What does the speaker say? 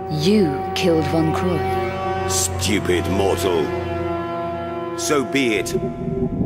You killed Von Croy. Stupid mortal. So be it.